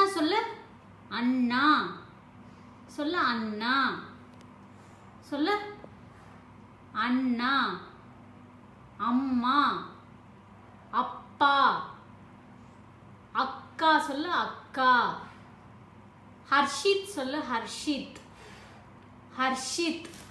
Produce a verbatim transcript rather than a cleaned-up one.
சொல்லு அண்ணா சொல்லு அண்ணா சொல்லு அண்ணா அம்மா அப்பா அக்கா சொல்லு அக்கா ஹர்ஷித் சொல்லு ஹர்ஷித் ஹர்ஷித்